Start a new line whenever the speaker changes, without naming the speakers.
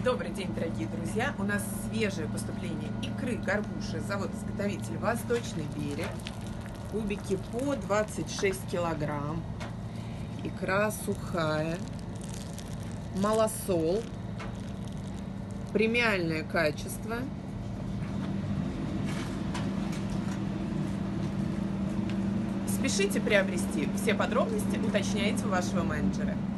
Добрый день, дорогие друзья! У нас свежее поступление икры горбуши, завод-изготовитель Восточный берег. Кубики по 26 килограмм. Икра сухая. Малосол. Премиальное качество. Спешите приобрести. Все подробности уточняйте у вашего менеджера.